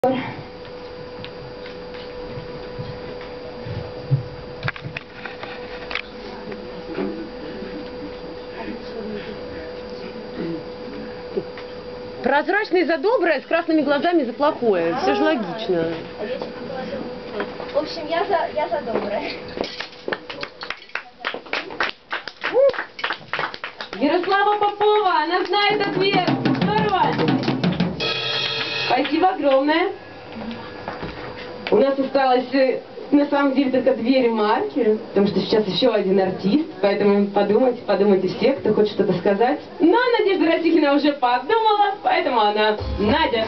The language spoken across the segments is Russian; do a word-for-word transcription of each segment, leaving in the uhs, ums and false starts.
Прозрачный за доброе, с красными глазами за плохое. Все же логично. В общем, я за, я за доброе. Ярослава Попова, она знает ответ. Здорово. Спасибо огромное. У нас осталось на самом деле только две ремарки, потому что сейчас еще один артист, поэтому подумайте, подумайте все, кто хочет что-то сказать. Но Надежда Растихина уже подумала, поэтому она Надя.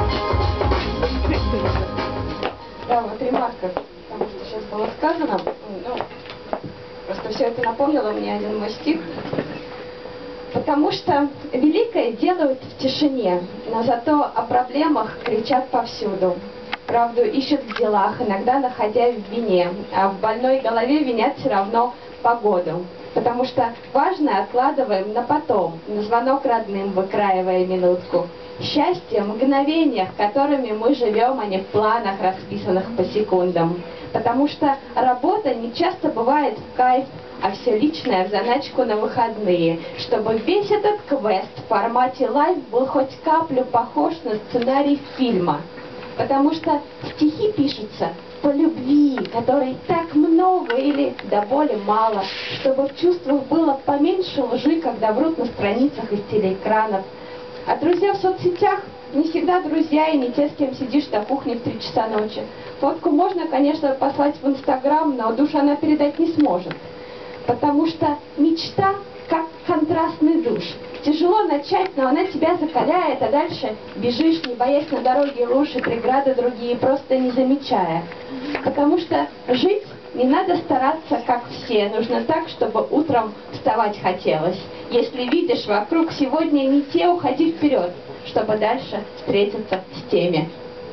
Да, вот ремарка, потому что сейчас было сказано, ну, просто все это напомнило мне один мой стих. Потому что великое делают в тишине, но зато о проблемах кричат повсюду. Правду ищут в делах, иногда находя в вине, а в больной голове винят все равно погоду. Потому что важное откладываем на потом, на звонок родным выкраивая минутку. Счастье в мгновениях, которыми мы живем, а не в планах, расписанных по секундам. Потому что работа не часто бывает в кайф, а все личное в заначку на выходные, чтобы весь этот квест в формате лайв был хоть каплю похож на сценарий фильма. Потому что стихи пишутся по любви, которой так много или до боли мало, чтобы в чувствах было поменьше лжи, когда врут на страницах из телеэкранов. А друзья в соцсетях не всегда друзья и не те, с кем сидишь на кухне в три часа ночи. Фотку можно, конечно, послать в Инстаграм, но душу она передать не сможет. Потому что мечта как контрастный душ. Тяжело начать, но она тебя закаляет, а дальше бежишь, не боясь на дороге луж и преграды другие, просто не замечая. Потому что жить не надо стараться, как все. Нужно так, чтобы утром вставать хотелось. Если видишь вокруг сегодня не те, уходи вперед, чтобы дальше встретиться с теми.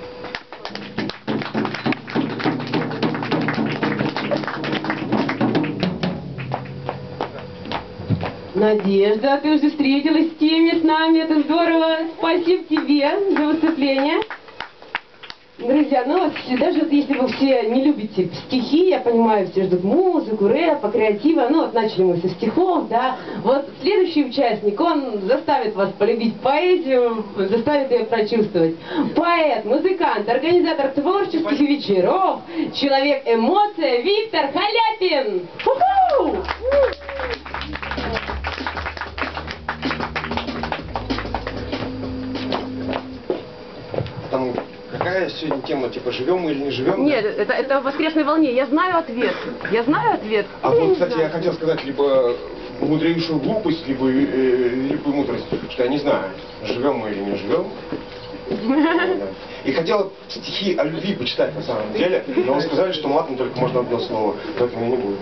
Надежда, ты уже встретилась с теми, с нами, это здорово. Спасибо тебе за выступление. Друзья, ну вот даже вот если вы все не любите стихи, я понимаю, все ждут музыку, рэпа, креатива, ну вот начали мы со стихов, да. Вот следующий участник, он заставит вас полюбить поэзию, заставит ее прочувствовать. Поэт, музыкант, организатор творческих вечеров, человек-эмоция Виктор Халяпин. Ху-ху! Там какая сегодня тема, типа живем мы или не живем? Нет, да? это, это в воскресной волне. Я знаю ответ. Я знаю ответ. А я вот, не кстати, знаю. я хотел сказать либо мудрейшую глупость, либо э, великую мудрость, что я не знаю, живем мы или не живем. И хотел стихи о любви почитать на самом деле, но вы сказали, что матом только можно одно слово, поэтому я не буду.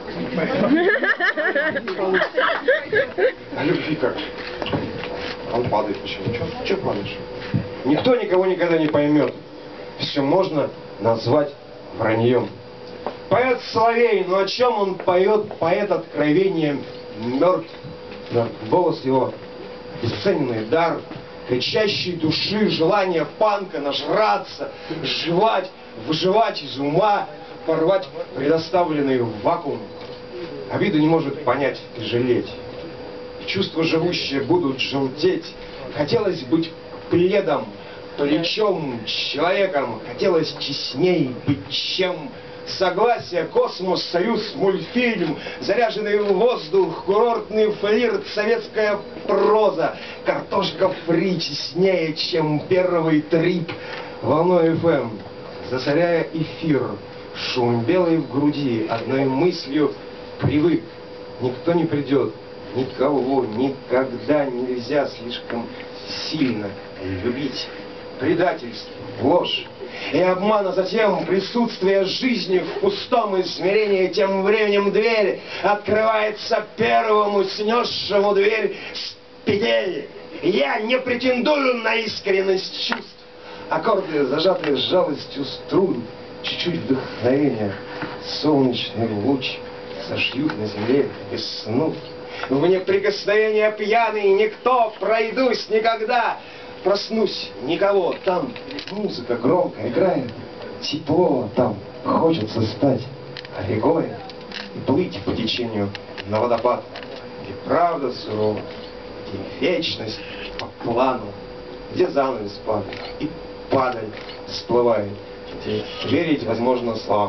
А любви как? Он падает почему? Че падаешь? Никто никого никогда не поймет. Все можно назвать враньем. Поэт Соловей, но о чем он поет? Поэт откровением мертв. Мертв. Голос его бесценный дар, кричащей души, желание панка нажраться, жевать, выживать из ума, порвать предоставленный вакуум. Обиду не может понять и жалеть. Чувства живущие будут желтеть. Хотелось быть пледом, плечом, человеком. Хотелось честней быть чем. Согласие, космос, союз, мультфильм, заряженный в воздух, курортный флирт, советская проза, картошка фри честнее, чем первый трип. Волной эф эм, засоряя эфир, шум белый в груди, одной мыслью привык. Никто не придет, никого никогда нельзя слишком сильно любить. Предательство, ложь и обман, а затем присутствие жизни в пустом измерении. Тем временем дверь открывается первому, снесшему дверь с петель. Я не претендую на искренность чувств. Аккорды, зажатые с жалостью струн, чуть-чуть вдохновения, солнечный луч сошьют на земле весну. В неприкосновение пьяный никто, пройдусь никогда. проснусь, никого, там музыка громко играет, тепло, там хочется стать рекой и плыть по течению на водопад, где правда сурова, где вечность по плану, где занавес падает и падаль всплывает, где верить возможно словам.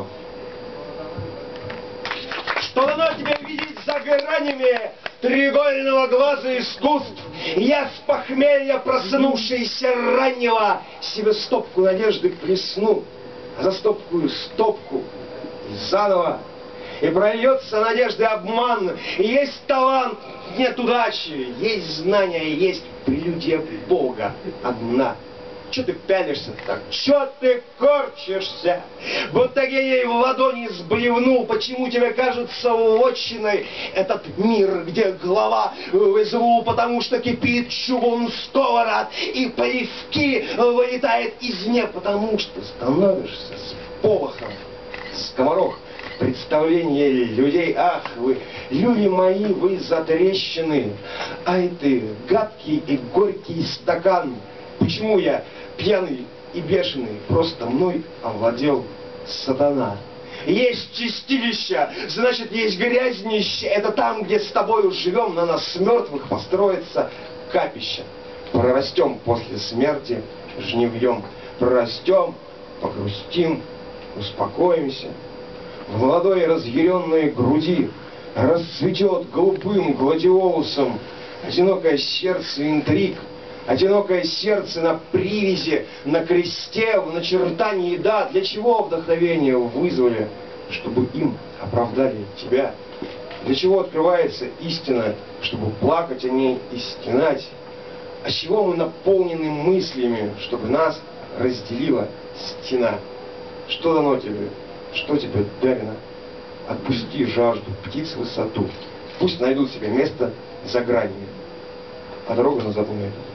Что дано тебе видеть за гранями треугольного глаза искусств? Я с похмелья, проснувшийся раннего, себе стопку надежды плесну, а за стопкую стопку и заново. И прольется надежды обман, и есть талант, нет удачи, есть знания, есть прелюдия Бога одна. Че ты пялишься так? Че ты корчишься? Будто гений в ладони сблевнул. Почему тебе кажется вотчиной этот мир, где голова в изву, потому что кипит чугун сковород, и плевки вылетает из не, потому что становишься с полохом скоморох. Представление людей, ах вы, люди мои, вы затрещины, ай ты, гадкий и горький стакан. Почему я пьяный и бешеный, просто мной овладел сатана. Есть чистилище, значит есть грязнище, это там, где с тобою живем, на нас мертвых построится капище. Прорастем после смерти жнивьем, прорастем, погрустим, успокоимся. В молодой разъяренной груди расцветет голубым гладиолусом одинокое сердце интриг, одинокое сердце на привязи, на кресте, в начертании, да, для чего вдохновение вызвали? Чтобы им оправдали тебя. Для чего открывается истина? Чтобы плакать о ней и стенать. А чего мы наполнены мыслями? Чтобы нас разделила стена. Что дано тебе? Что тебе дарено? Отпусти жажду птиц в высоту. Пусть найдут себе место за гранями. А дорогу назад не найдут.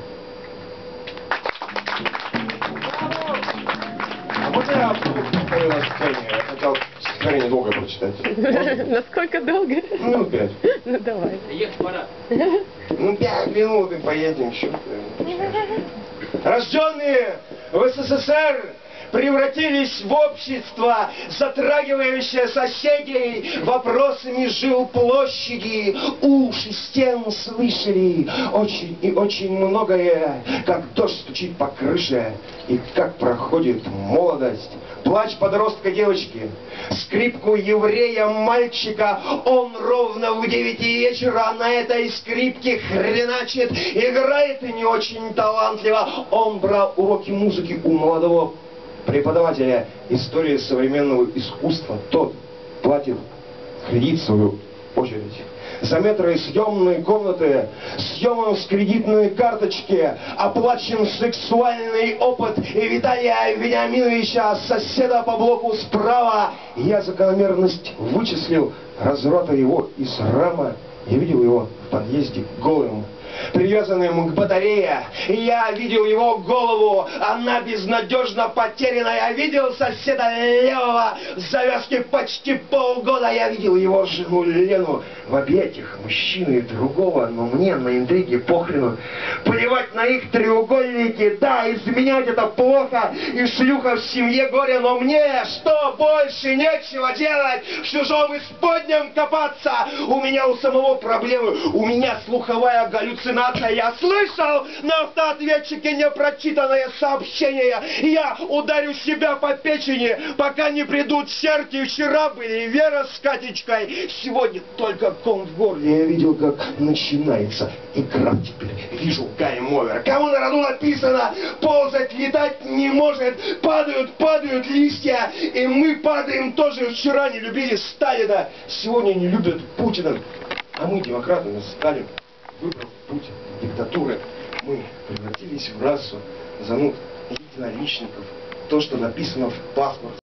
А можно я повторю на сцене? Я хотел стихотворение долго прочитать. Можно? Насколько долго? Ну, пять. Ну, давай. Ехать пора. Ну, пять минут и поедем еще. Рожденные в СССР превратились в общество, затрагивающее соседей вопросами жилплощади. Уши стен слышали очень и очень многое, как дождь стучит по крыше и как проходит молодость. Плач подростка девочки, скрипку еврея мальчика. Он ровно в девять вечера на этой скрипке хреначит, играет и не очень талантливо. Он брал уроки музыки у молодого преподавателя истории современного искусства. Тот платит кредит в свою очередь. За метры съемной комнаты, съемом с кредитной карточки, оплачен сексуальный опыт и Виталия Вениаминовича, соседа по блоку справа. Я закономерность вычислил разврата его из рама. Я видел его в подъезде голым, привязанным к батарее. Я видел его голову, она безнадежно потеряна. Я видел соседа левого в завязке почти полгода. Я видел его жену Лену в объятиях мужчины другого. Но мне на интриге похрену. Плевать на их треугольники. Да, изменять это плохо, и шлюха в семье горе. Но мне что, больше нечего делать? В чужом исподнем копаться? У меня у самого проблемы. У меня слуховая галлюцинация. Я слышал на автоответчике непрочитанное сообщение. Я ударю себя по печени, пока не придут черти. Вчера были Вера с Катечкой, сегодня только ком в горле. Я видел, как начинается игра теперь. Вижу гайм-овер. Кому на роду написано, ползать, летать не может. Падают, падают листья, и мы падаем тоже. Вчера не любили Сталина, сегодня не любят Путина. А мы, демократы, Сталин выбрал путь диктатуры. Мы превратились в расу зануд, единоличников. То, что написано в паспорте.